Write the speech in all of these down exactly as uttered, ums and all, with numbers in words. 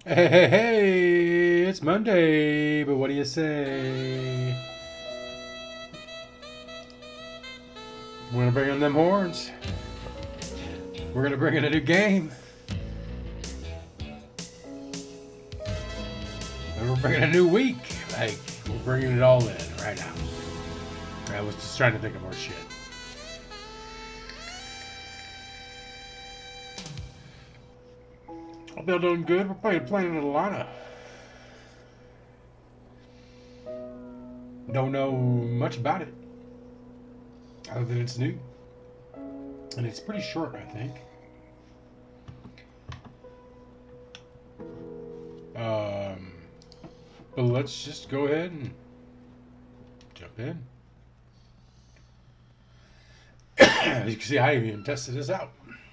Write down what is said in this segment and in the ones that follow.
Hey, hey, hey, it's Monday, but what do you say? We're gonna bring in them horns. We're gonna bring in a new game. And we're bringing a new week. Like, we're bringing it all in right now. I was just trying to think of more shit. Hope they're doing good. We're playing playing Lana. Don't know much about it, other than it's new. And it's pretty short, I think. Um, but let's just go ahead and jump in. As you can see, I haven't even tested this out.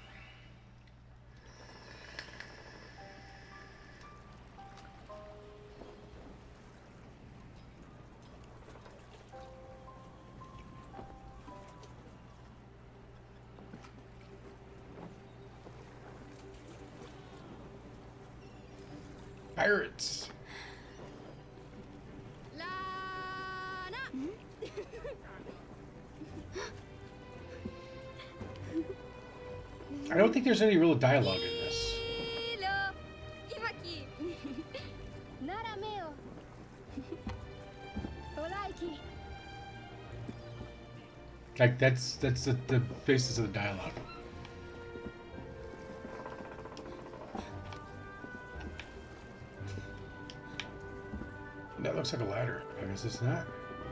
Pirates. Lana. I don't think there's any real dialogue in this. Like that's that's the, the basis of the dialogue. That looks like a ladder. I guess it's not.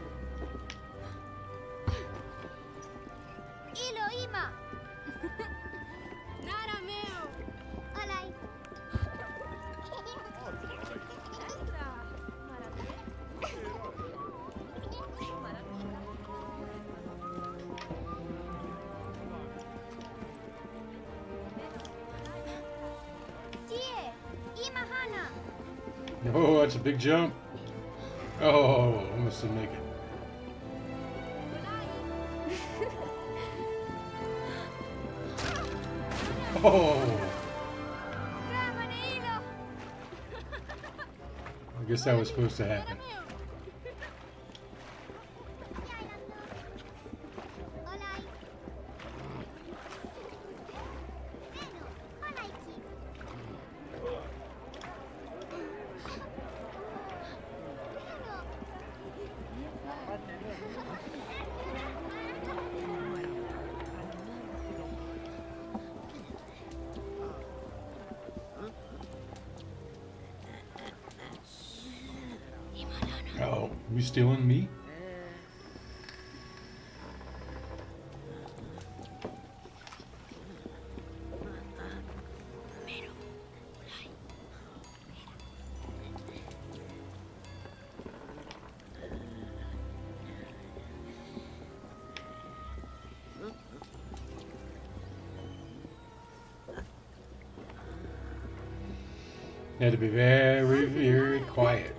Oh, that's a big jump. Oh, almost didn't make it. Oh. I guess that was supposed to happen. Oh, you stealing me? You had to be very, very quiet.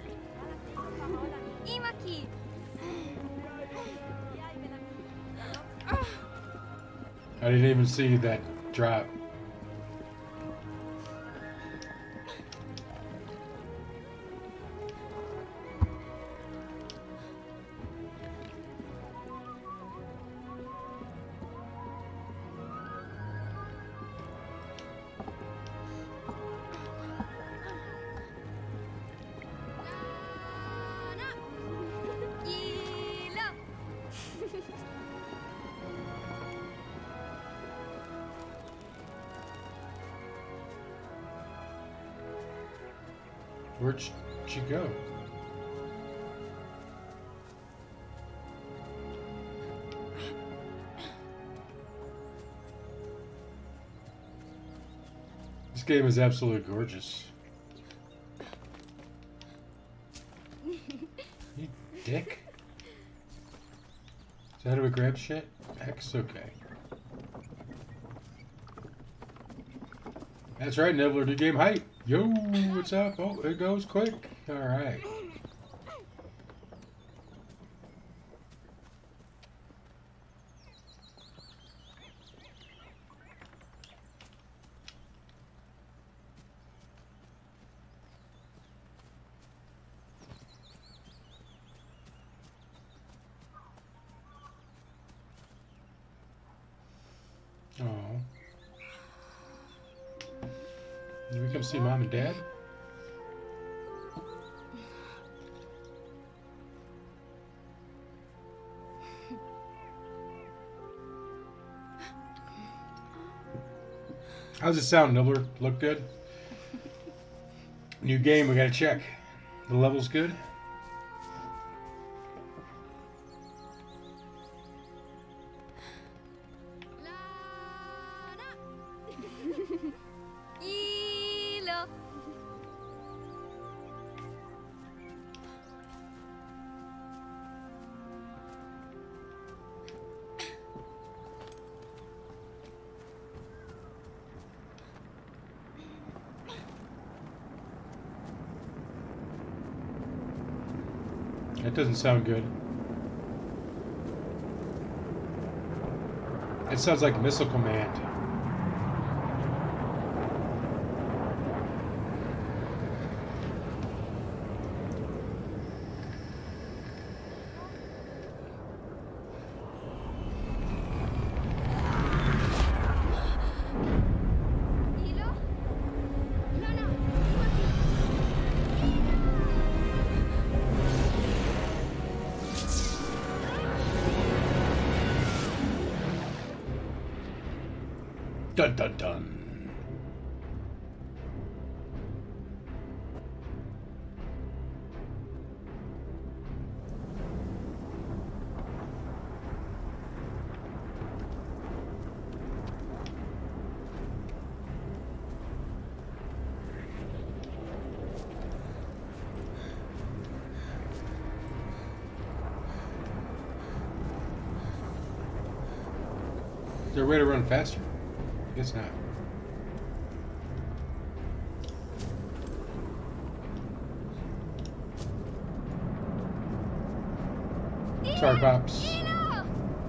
I didn't even see that drop. Where'd she go? This game is absolutely gorgeous. You dick. Is that how do we grab shit? X, okay. That's right, Nibbler, new game hype. Yo, what's up? Oh, it goes quick. Alright. Did we come see Mom and Dad? How's it sound, Nibbler? Look good? New game, we gotta check. The level's good? Lana. Ilo. That doesn't sound good. It sounds like Missile Command. Ilo. Lana. Dun dun dun. Is there a way to run faster? I guess not. Sorry, Pops. Ilo.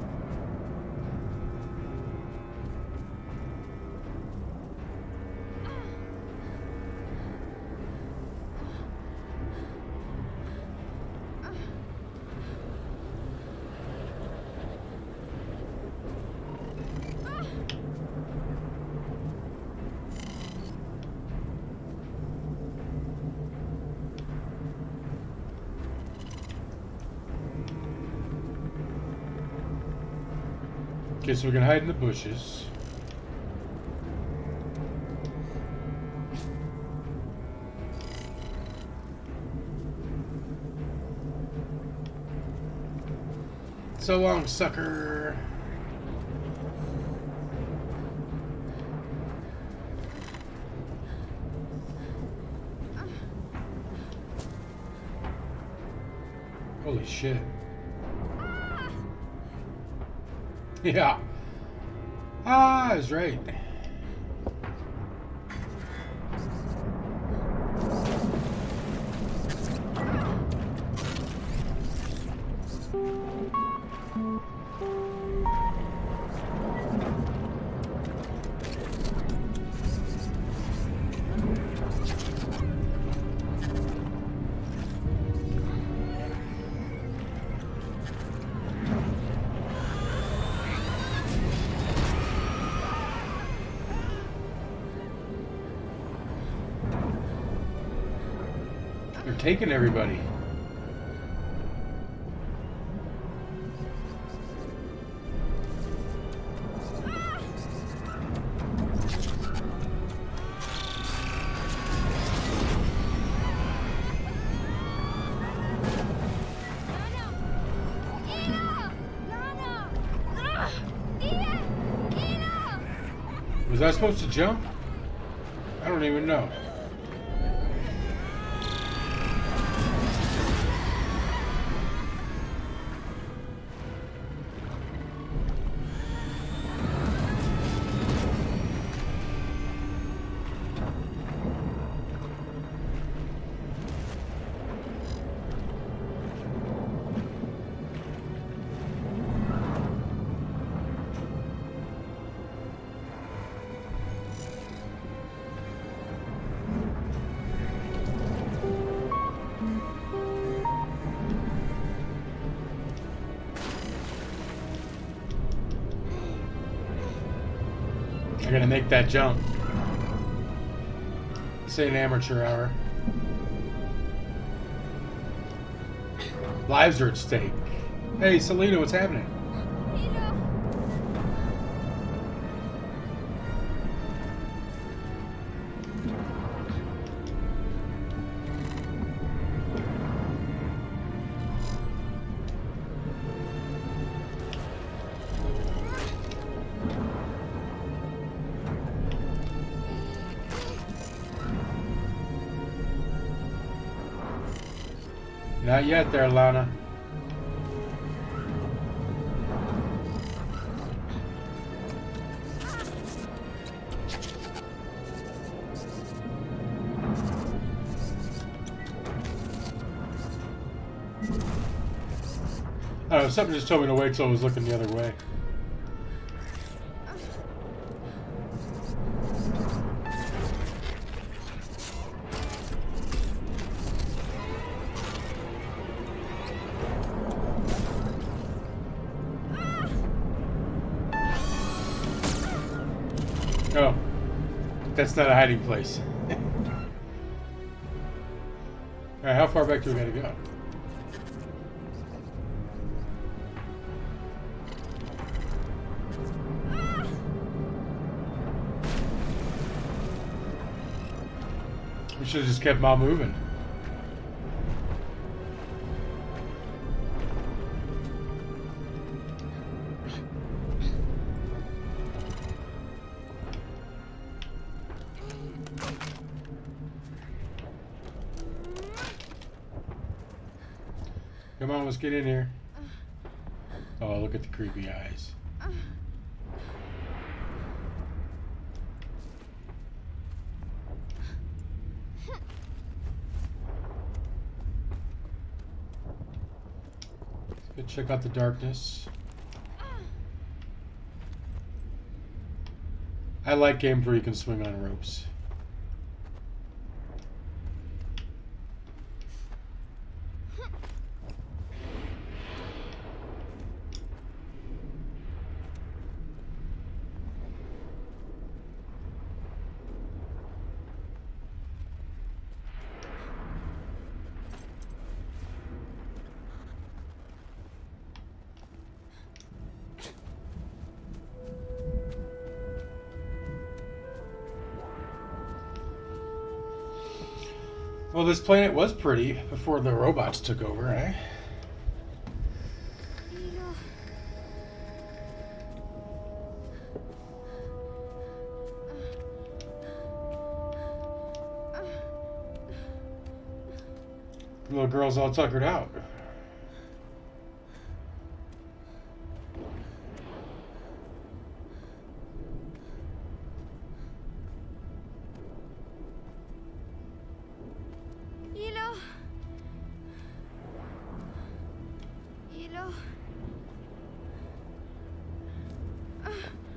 Okay, so we can hide in the bushes. So long, sucker. Holy shit. Yeah. Ah, I was right. They're taking everybody. Was I supposed to jump? I don't even know. I gotta make that jump. This ain't amateur hour. Lives are at stake. Hey, Selena, what's happening? Hilo. Not yet there, Lana. I don't know, something just told me to wait till I was looking the other way. Oh, that's not a hiding place. Alright, how far back do we gotta go? We should have just kept on moving. Come on, let's get in here. Oh, look at the creepy eyes. Let's go check out the darkness. I like games where you can swing on ropes. Well, this planet was pretty before the robots took over, eh? Hilo. The little girl's all tuckered out. Hilo. Hilo. Ah.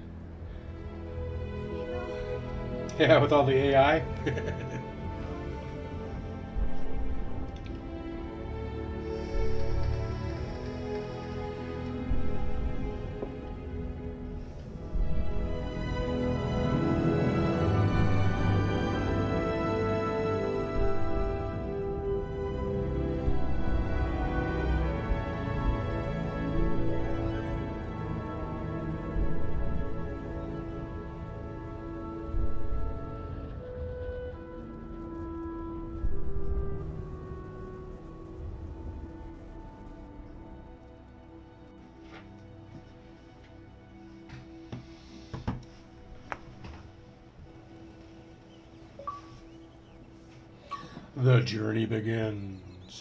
Hilo. Yeah, with all the A I. The journey begins.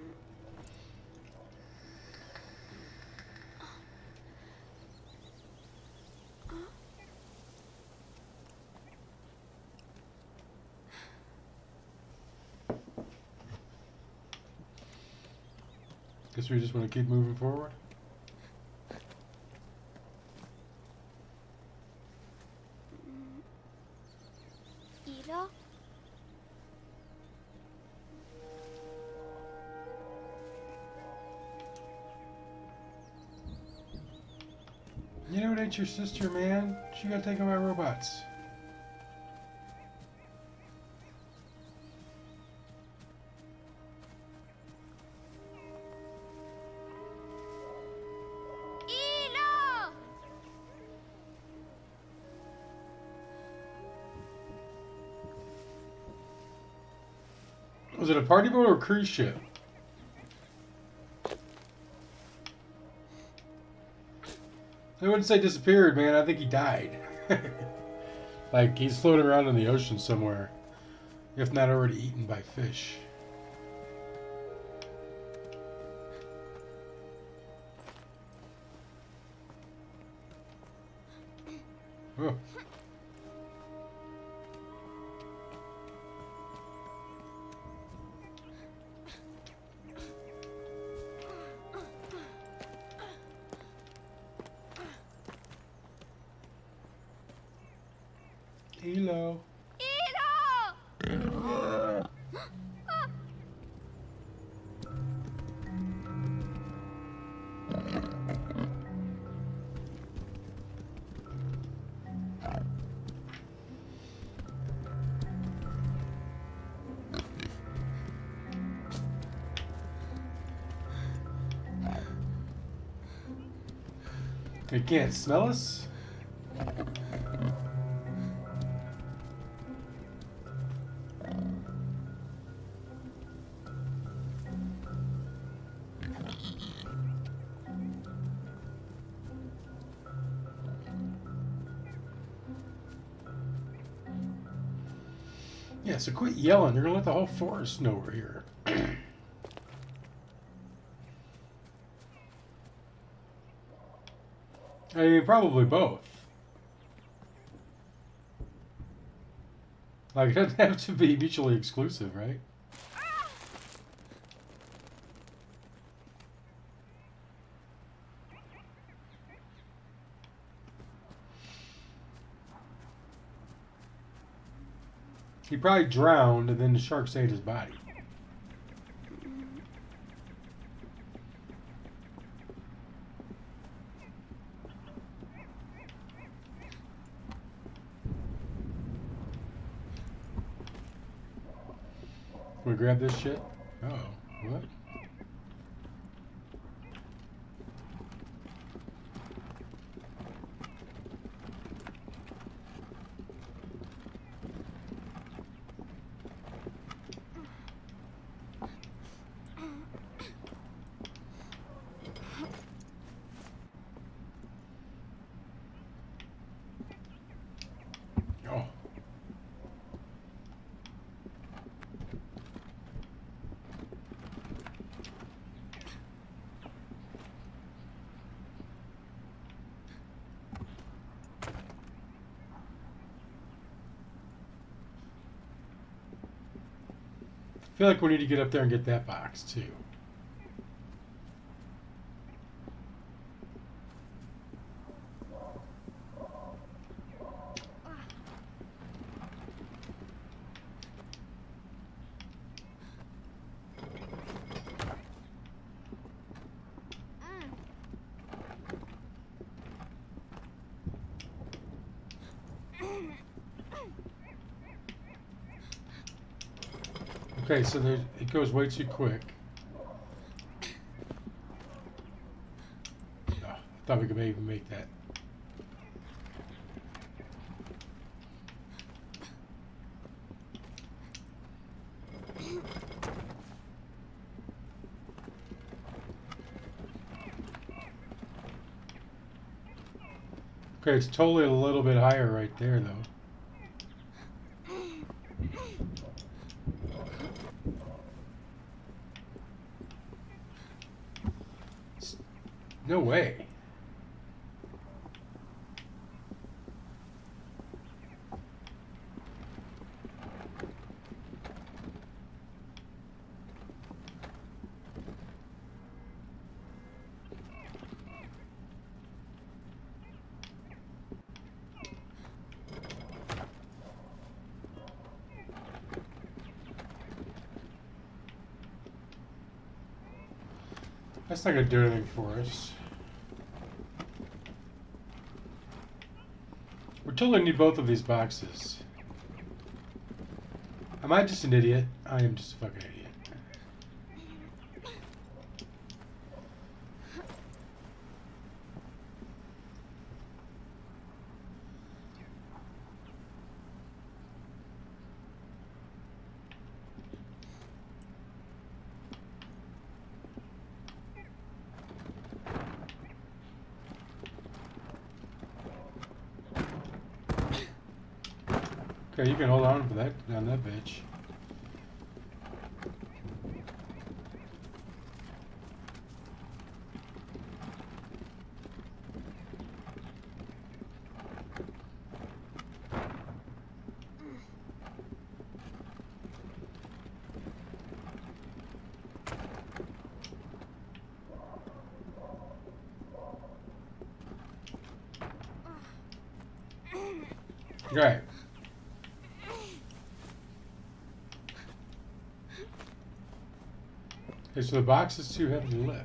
Guess we just want to keep moving forward. Hilo. You know it ain't your sister, man. She got taken by robots. Was it a party boat or a cruise ship? I wouldn't say disappeared, man. I think he died. Like, he's floating around in the ocean somewhere. If not already eaten by fish. Oh. Hello. They can't smell us? Yeah, so quit yelling. You're gonna let the whole forest know we're here. I mean, probably both. Like, it doesn't have to be mutually exclusive, right? He probably drowned, and then the sharks ate his body. Can we grab this shit? Uh oh, what? Oh. I feel like we need to get up there and get that box too. Okay, so there, it goes way too quick. Oh, I thought we could maybe make that. Okay, it's totally a little bit higher right there, though. No way. That's not gonna do anything for us. We totally need both of these boxes. Am I just an idiot? I am just a fucking idiot. Okay, you can hold on for that on that bitch. Right. Okay, so the box is too heavy to lift.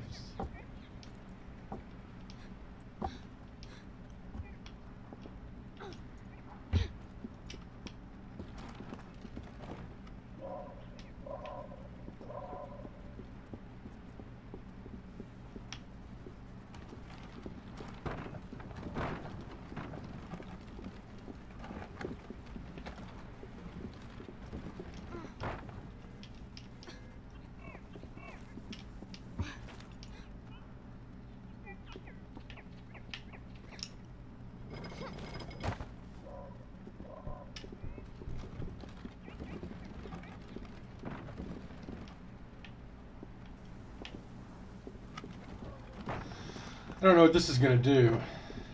I don't know what this is going to do.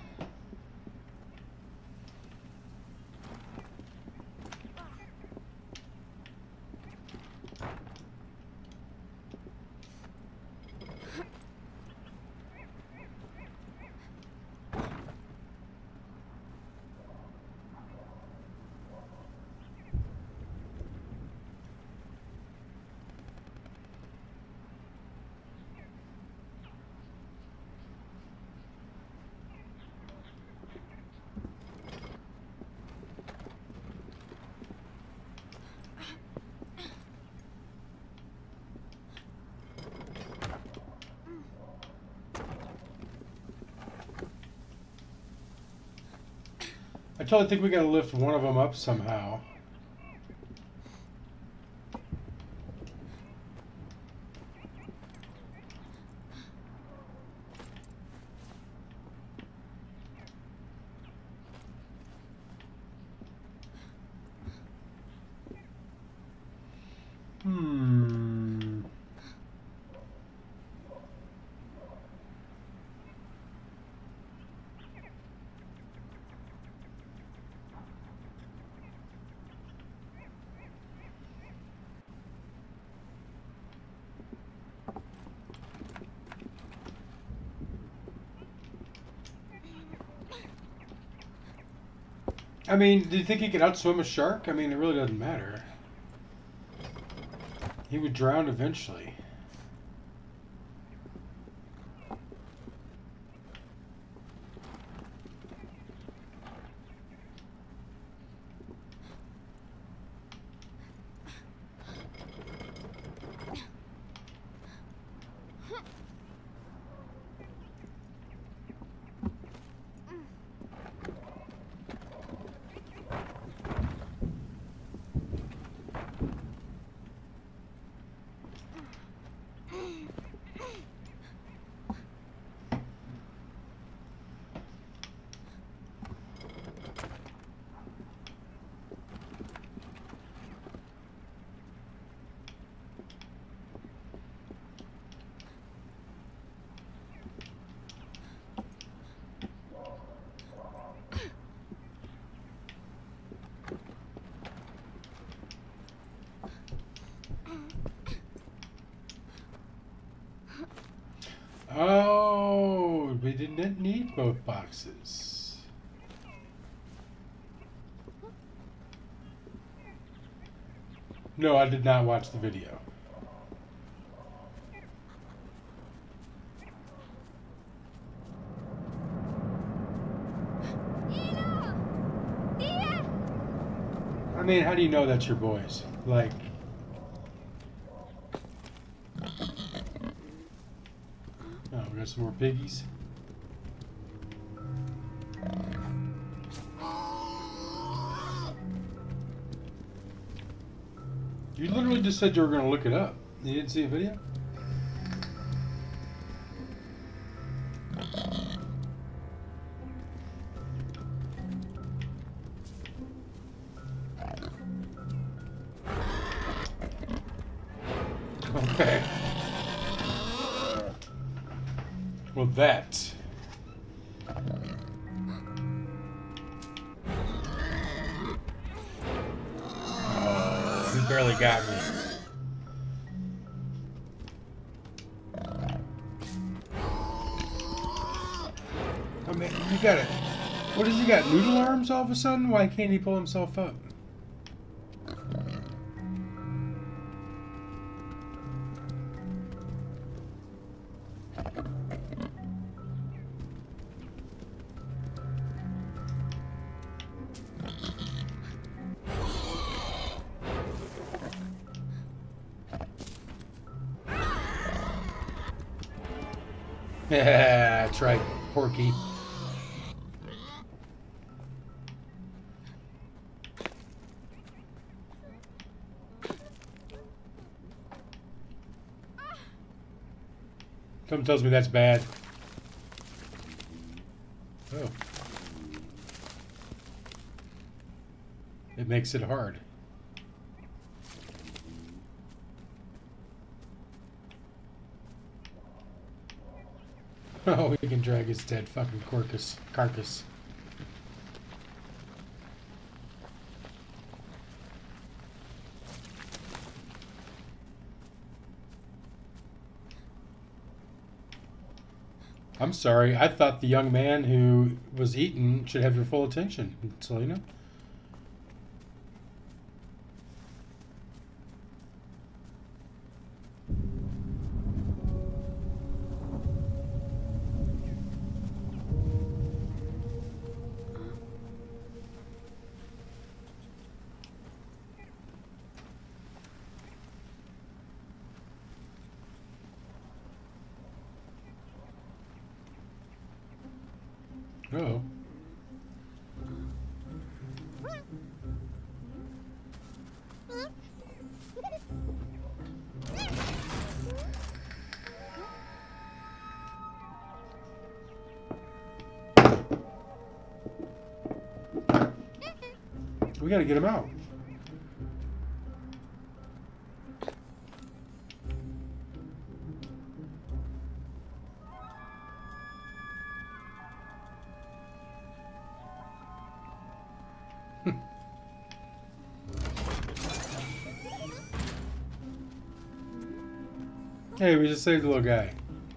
I totally think we got to lift one of them up somehow. Hmm. I mean, do you think he could outswim a shark? I mean, it really doesn't matter. He would drown eventually. Oh, we didn't need both boxes. No, I did not watch the video. I mean, how do you know that's your boys? Like... Oh, we got some more piggies. You literally just said you were going to look it up. You didn't see a video? Okay. Well, that. Oh, he barely got me. Oh man, you got it. What does he got? Noodle arms all of a sudden? Why can't he pull himself up? Yeah, that's right, Porky. Something tells me that's bad. Oh. It makes it hard. Oh, we can drag his dead fucking carcass. carcass. I'm sorry. I thought the young man who was eaten should have your full attention, Selena. Uh-oh. We gotta get him out. Hey, we just saved the little guy.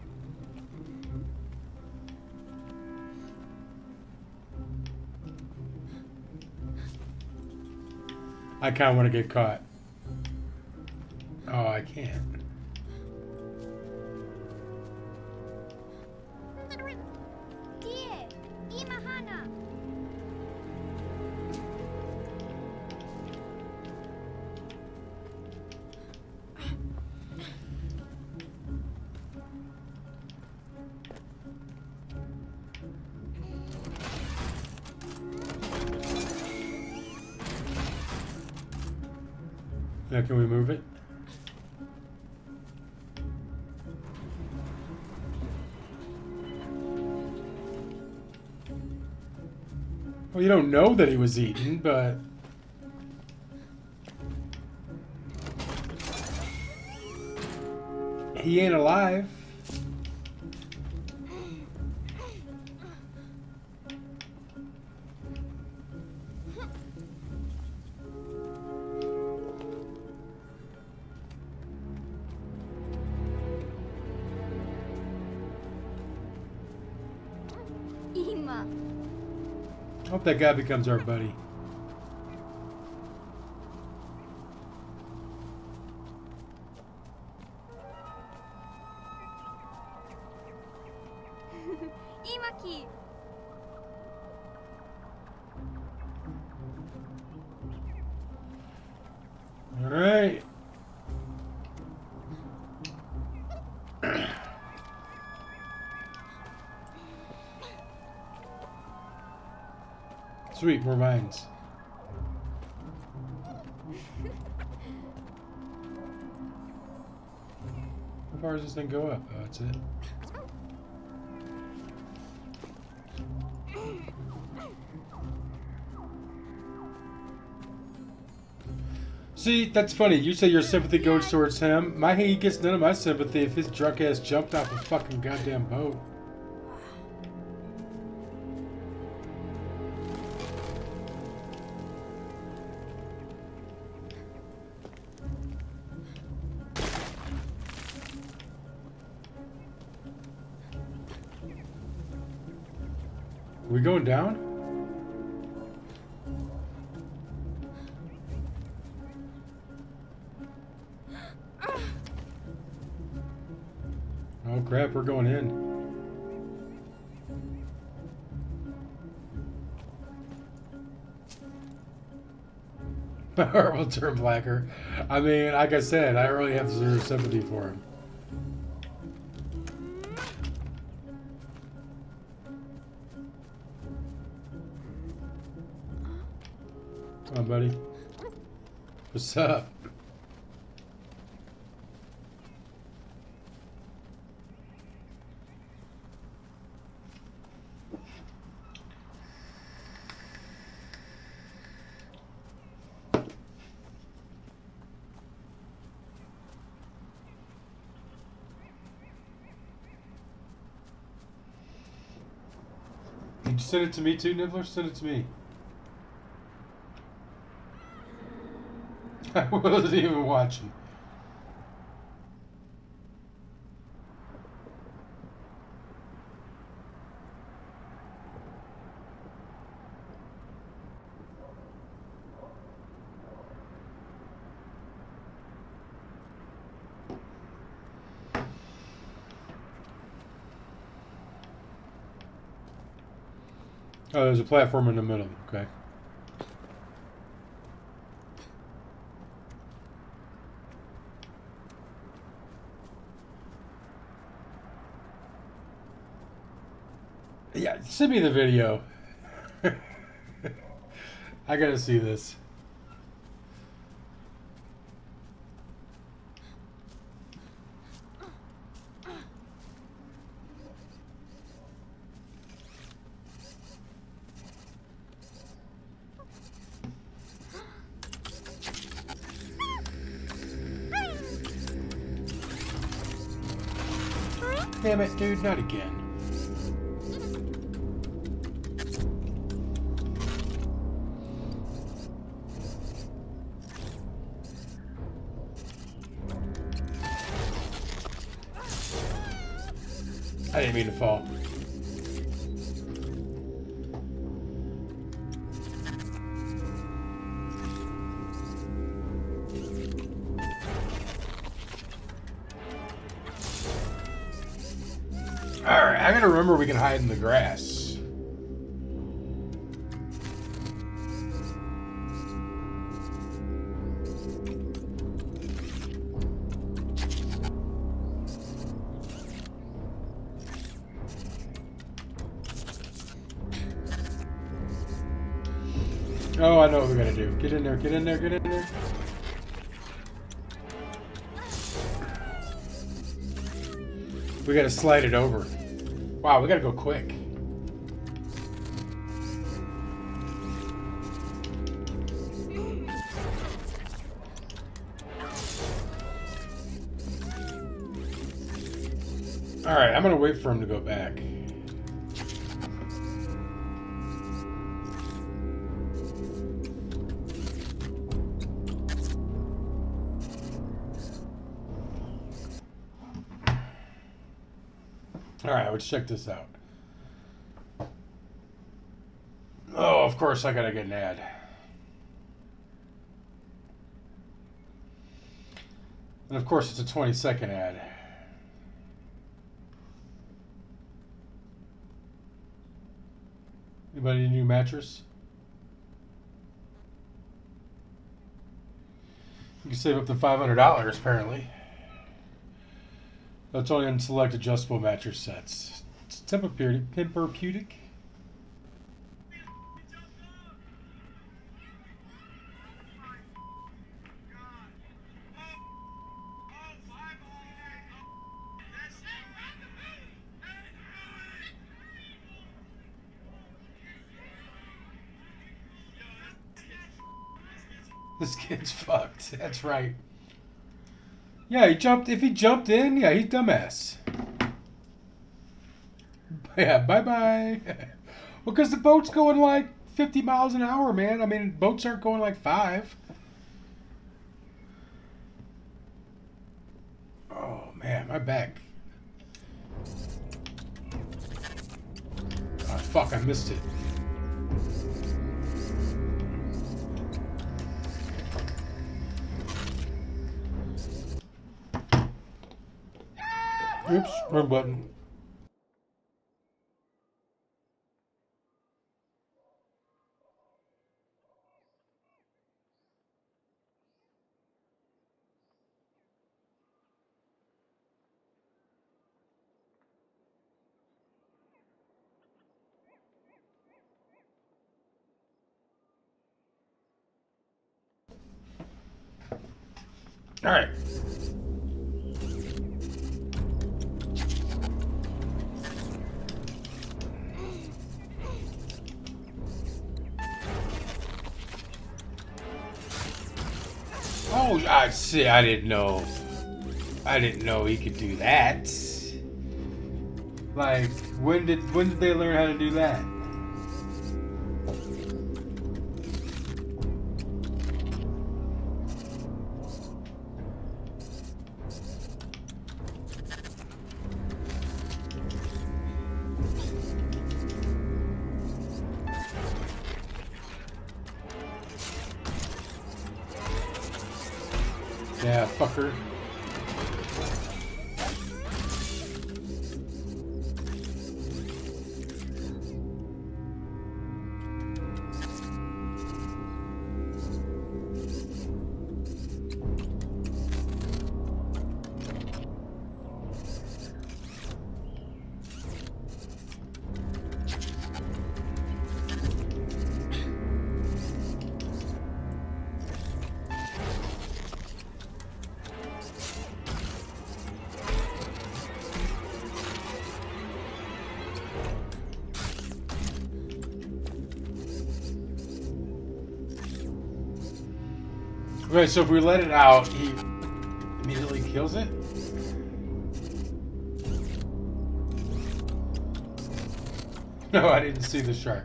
I kind of want to get caught. Oh, I can't. Now, can we move it? Well, you don't know that he was eaten, but... he ain't alive. Hope that guy becomes our buddy. All right. Sweet, more vines. How far does this thing go up? Oh, that's it. See, that's funny. You say your sympathy goes towards him. My he gets none of my sympathy if his drunk ass jumped off a fucking goddamn boat. Are we going down? Oh crap, we're going in. My heart will turn blacker. I mean, like I said, I really have zero sympathy for him. Come on, buddy. What's up? Did you send it to me too, Nibbler? Send it to me. I wasn't even watching. Oh, there's a platform in the middle. Okay. Yeah, send me the video. I gotta see this. Damn it, dude, not again. I didn't mean to fall. Alright, I gotta remember we can hide in the grass. Oh, I know what we gotta do. Get in there, get in there, get in there. We gotta slide it over. Wow, we gotta go quick. Alright, I'm gonna wait for him to go back. Alright, let's check this out. Oh, of course I gotta get an ad. And of course it's a twenty second ad. Anybody need a new mattress? You can save up to five hundred dollars apparently. That's only on select adjustable mattress sets. It's Tempur- Tempur-Pedic. This kid's fucked. That's right. Yeah, he jumped. If he jumped in, yeah, he's dumbass. Yeah, bye bye. Well, because the boat's going like fifty miles an hour, man. I mean, boats aren't going like five. Oh man, my back. Oh fuck, I missed it. Oops, wrong button. All right. Oh, I see. I didn't know. I didn't know he could do that. Like, when did when did they learn how to do that? Yeah, fucker. Okay, so if we let it out, he immediately kills it? No, I didn't see the shark.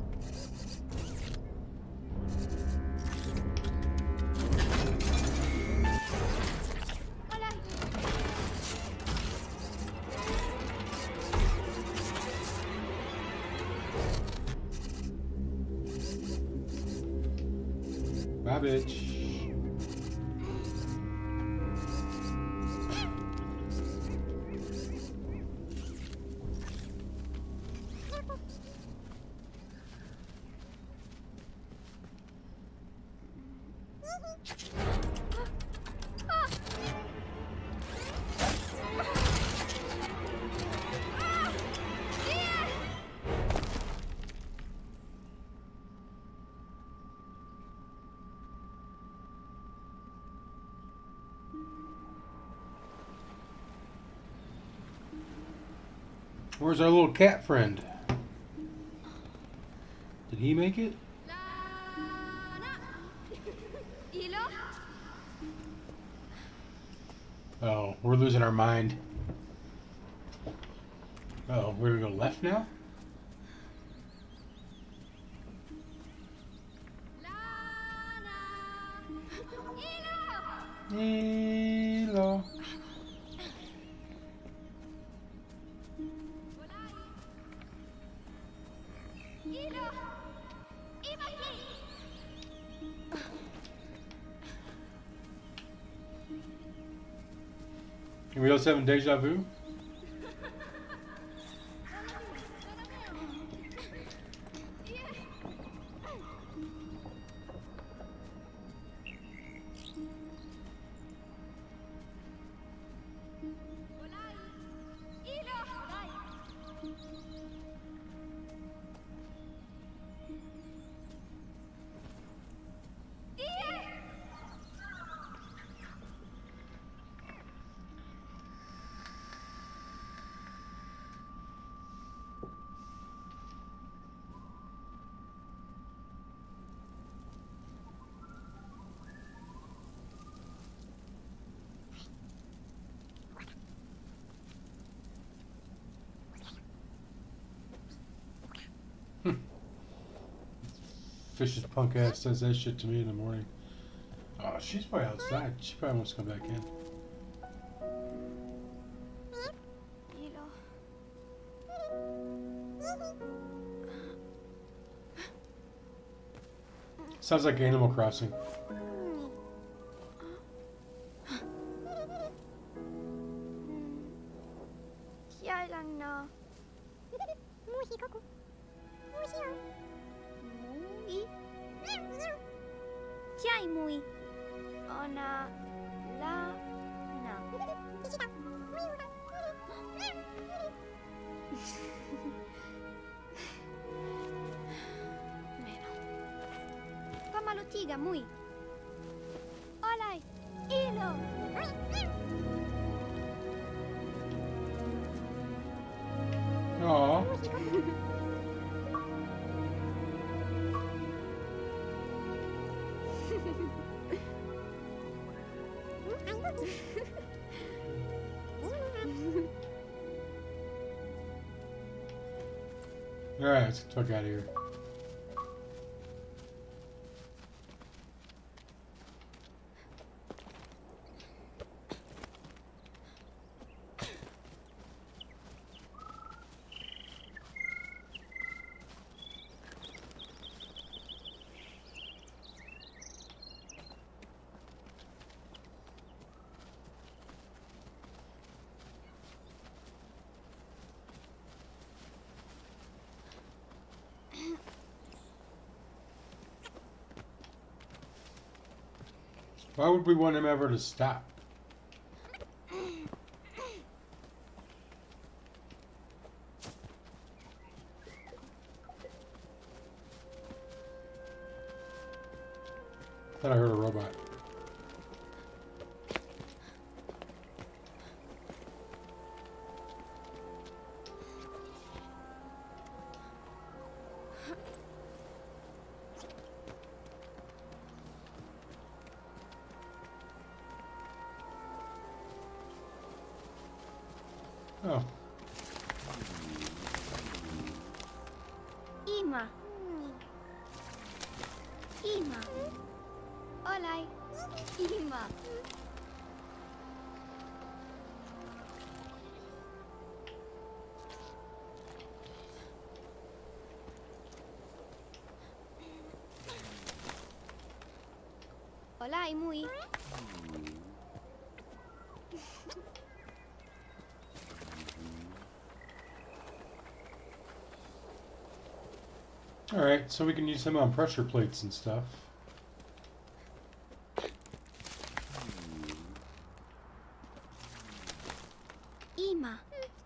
Bye, bitch. Where's our little cat friend? Did he make it? Oh, we're losing our mind. Oh, we're gonna go left now? Hello. Are we also having deja vu? Fish's punk ass says that shit to me in the morning. Oh, she's probably outside. She probably wants to come back in. Hilo. Sounds like Animal Crossing. Kiai lang na. Mui? Kiai mui. Ona la na. Meno. Pamalutiga mui. Olay. Ilo. Aww. Alright, let's get the fuck out of here. Why would we want him ever to stop? Thought I heard a robot. Oh. Ima. Ima. Olay. Ima. Olay mui. Alright, so we can use him on pressure plates and stuff. Ima.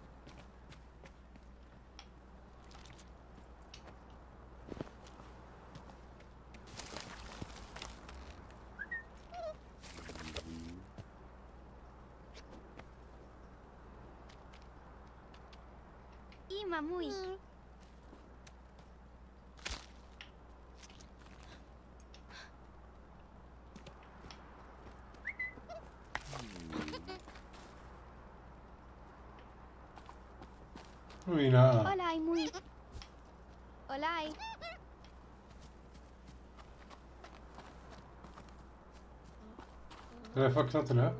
Ima mui. I mean, uh. Olay mui. Olay. Did I fuck something up?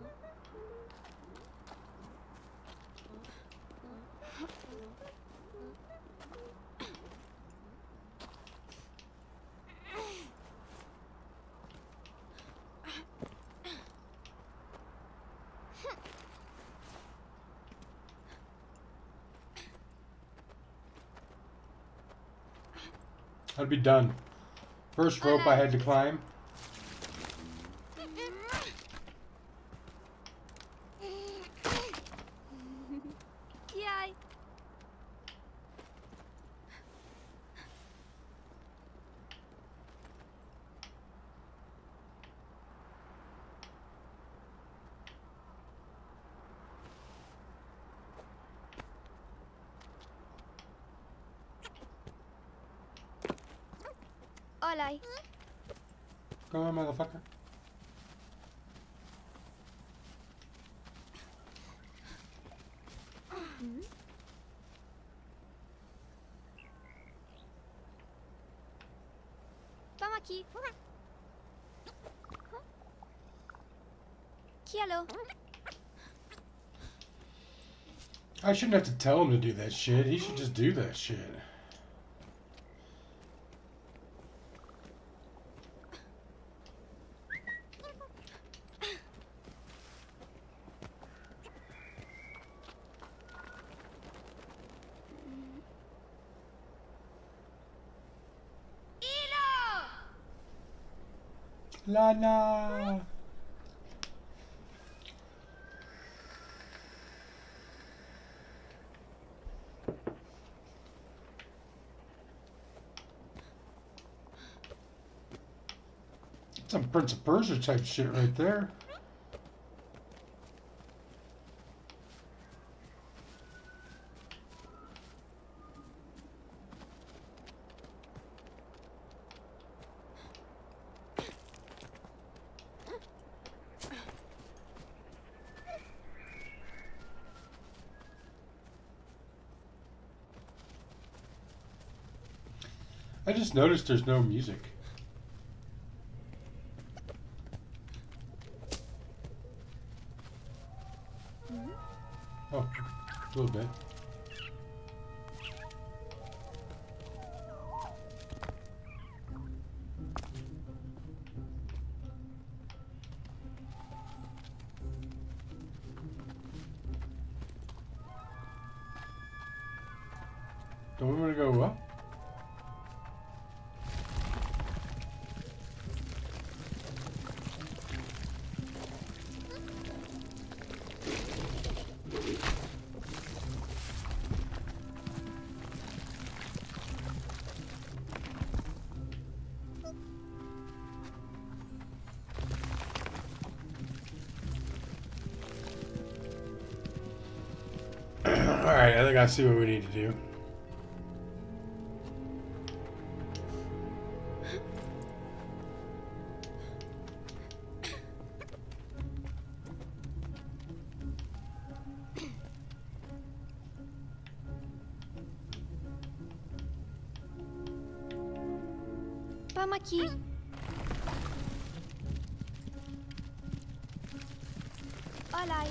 I'd be done. First rope I had to climb. Kiai. Olay. Come on, motherfucker. aquí. Kialo. I shouldn't have to tell him to do that shit. He should just do that shit. Lana! Some Prince of Persia type shit right there. I just noticed there's no music. Oh, a little bit. Don't we want to go up? Alright, I think I see what we need to do. Vamos aquí. Hola.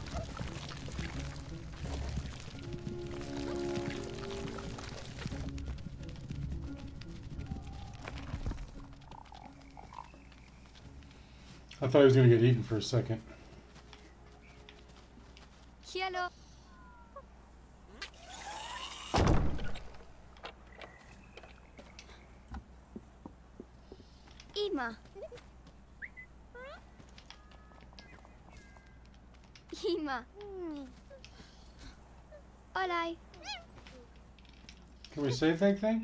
I thought he was going to get eaten for a second. Hello. Ima. Ima. Hola. Can we save that thing?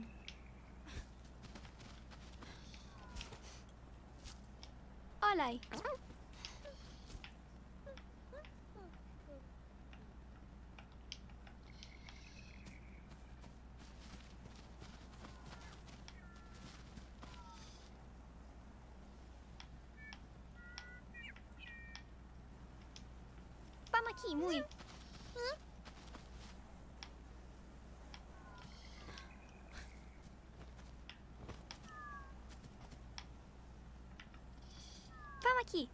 Hola. Vamos aquí, muy. Vamos aquí.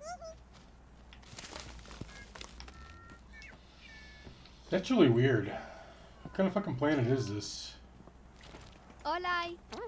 That's really weird. What kind of fucking planet is this? Hola.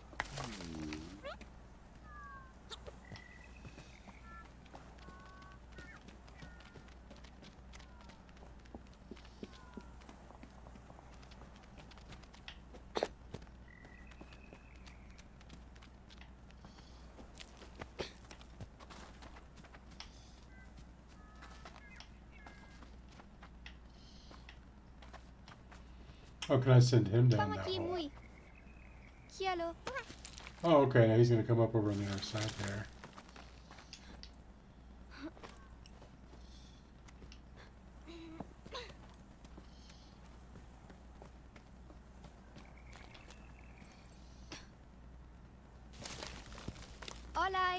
Oh, can I send him down Vamos that aquí, hole? muy. Hello. Oh, okay. Now he's going to come up over on the other side there. Hola.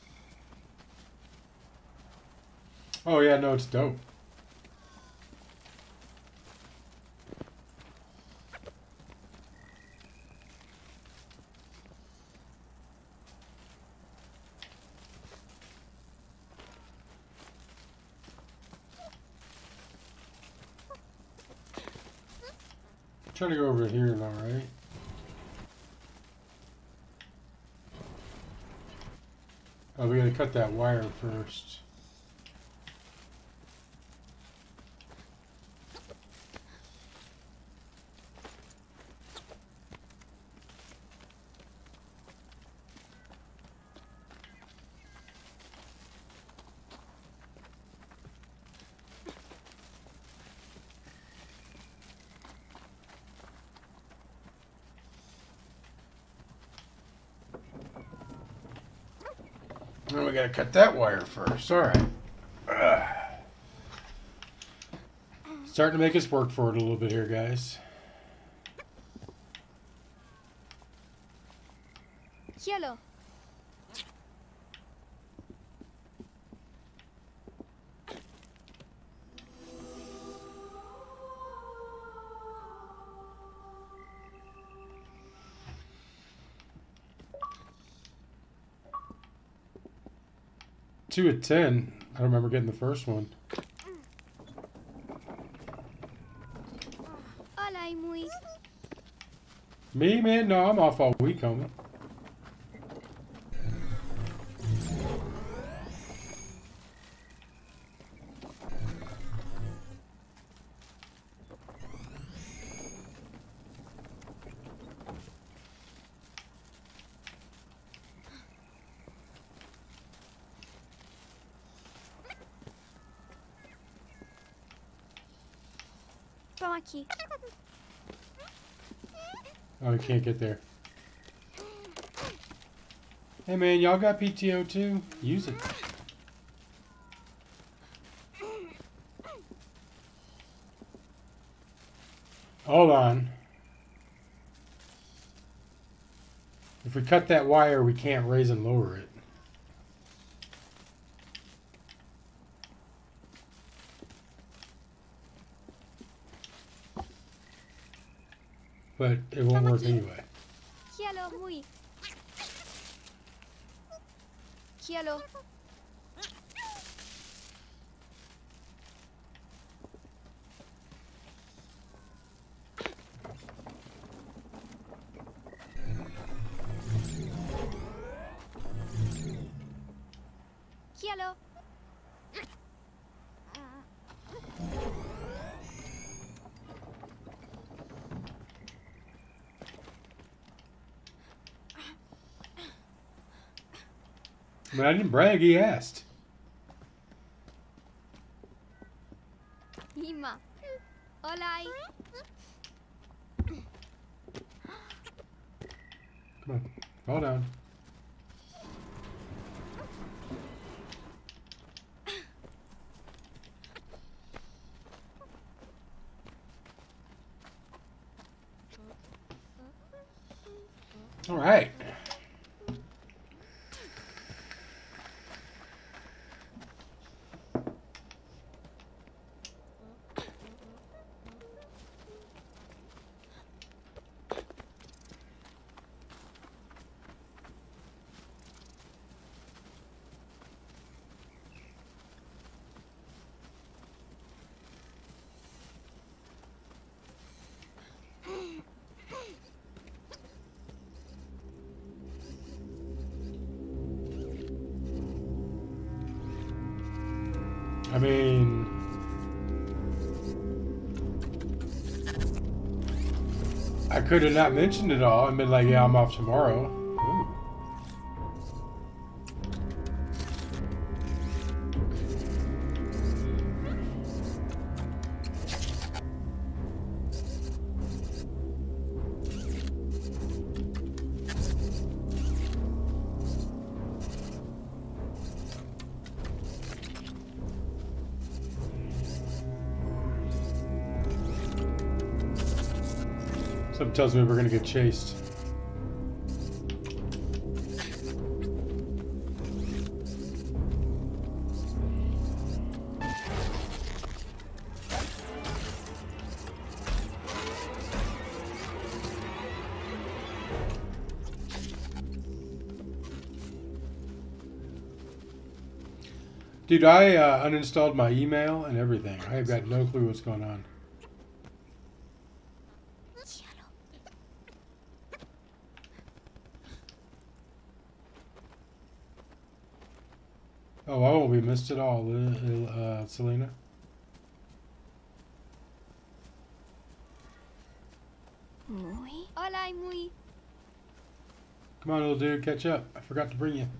Oh, yeah, no, it's dope. trying to go over here now, right? Oh, we gotta cut that wire first. Then we gotta cut that wire first. All right. Ugh. Starting to make us work for it a little bit here, guys. Cielo. Two at ten. I don't remember getting the first one. Hola, muy. Me, man? No, I'm off all week, homie. Vamos aquí. Oh, I can't get there. Hey, man, y'all got P T O too? Use it. Hold on. If we cut that wire, we can't raise and lower it. But it won't work anyway. Cielo, muy. Cielo. Cielo. But I didn't brag, he asked. Ima. Hola. Come on, fall down. All right. I mean, I could have not mentioned it all and been like, yeah, I'm off tomorrow. Ooh. Something tells me we're gonna get chased. Dude, I uh, uninstalled my email and everything. I have got no clue what's going on. Oh, I won't be missed at all, uh, uh, Selena. Muy. Hola, muy. Come on, little dude, catch up. I forgot to bring you.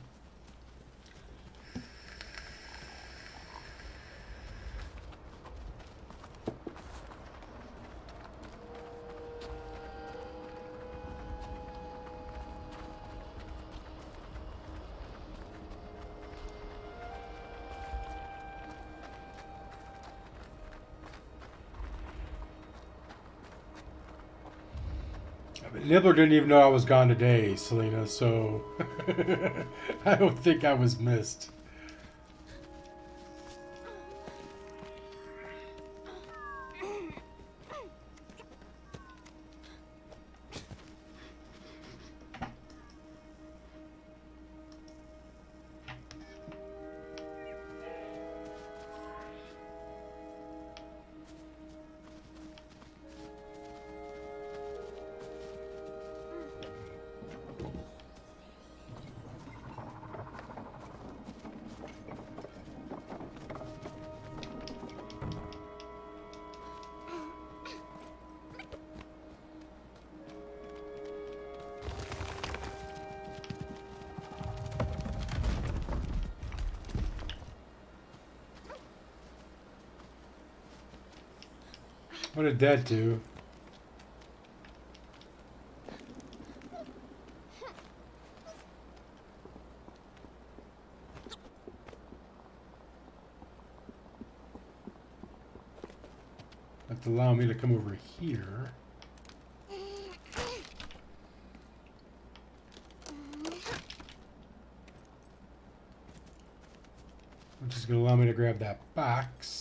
Nibbler didn't even know I was gone today, Selena, so I don't think I was missed. What did that do? That's allow me to come over here. Which is going to allow me to grab that box.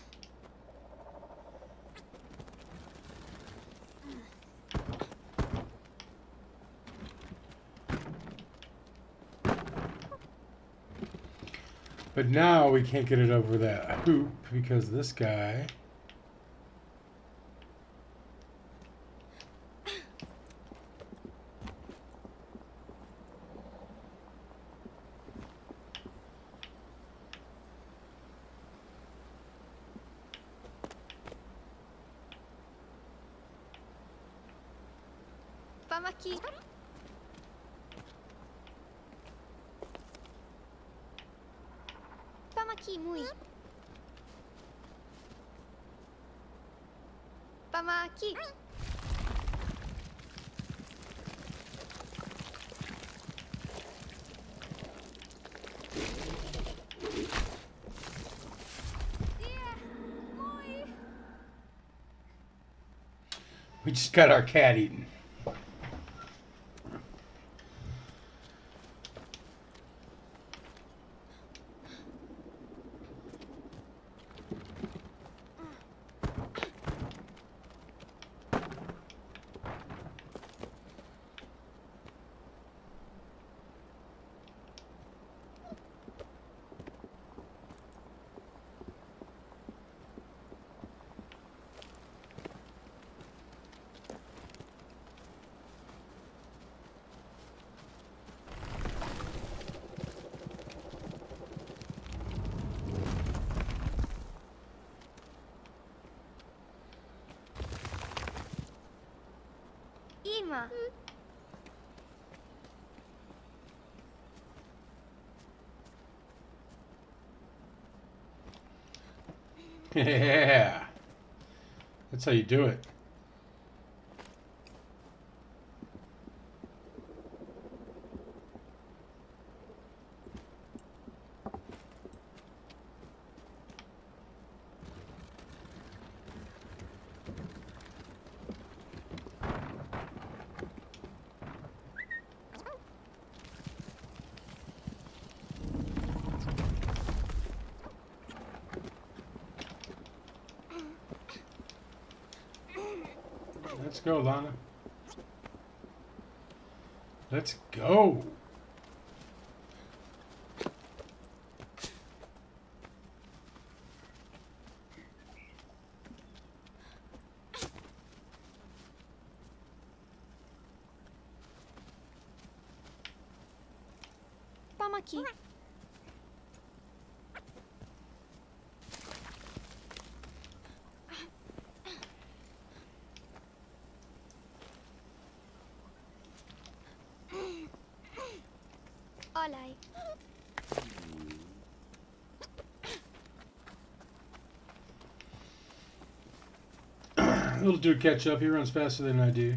But now we can't get it over that hoop because this guy... Vamos aqui. Vamos aqui, muy. Vamos aqui. We just got our cat eaten. Ima. Yeah. That's how you do it. Let's go, Lana. Let's go. Vamos aqui. Olai. Little dude catch up. He runs faster than I do.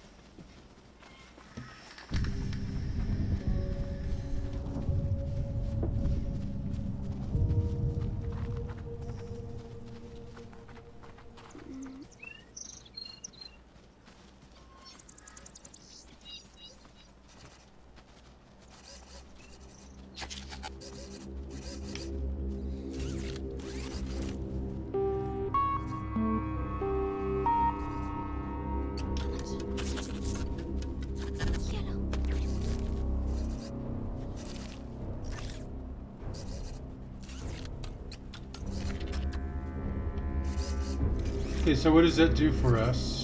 Okay, so what does that do for us?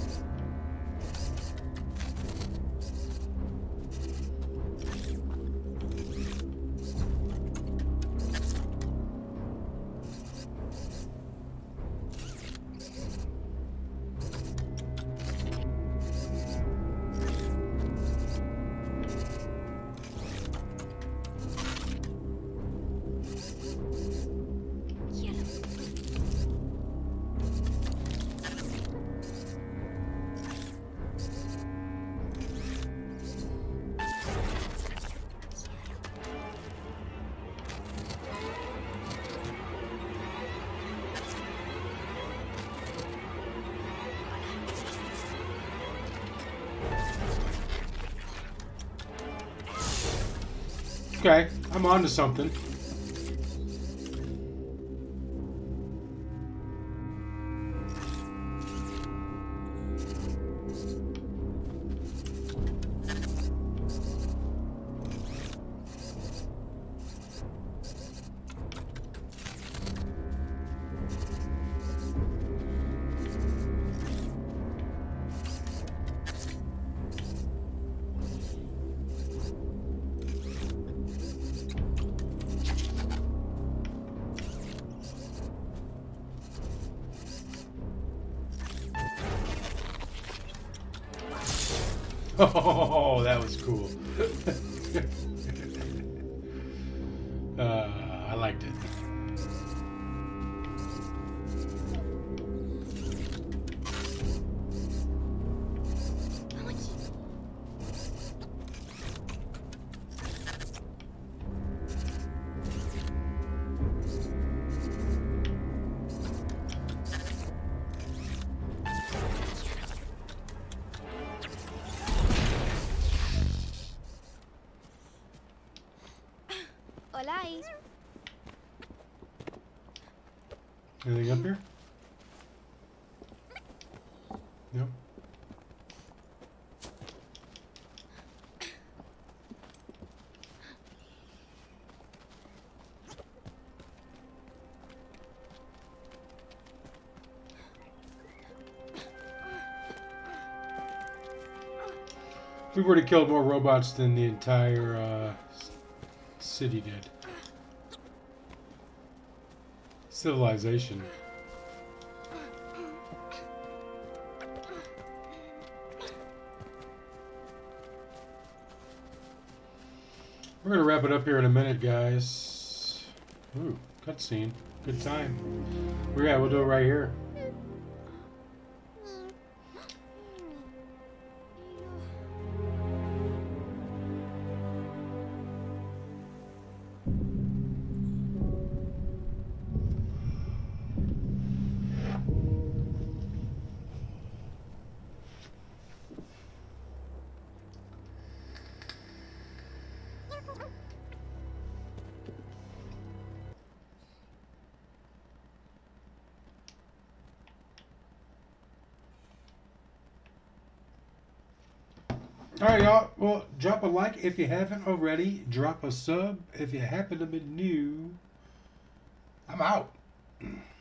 Okay, I'm on to something. Oh, that was cool. uh, I liked it. Olai. Anything up here? No. We've already killed more robots than the entire uh, city did. Civilization. We're gonna wrap it up here in a minute, guys. Ooh, cutscene. Good time. Well, yeah, we'll do it right here. Alright, y'all. Well, drop a like if you haven't already. Drop a sub if you happen to be new. I'm out.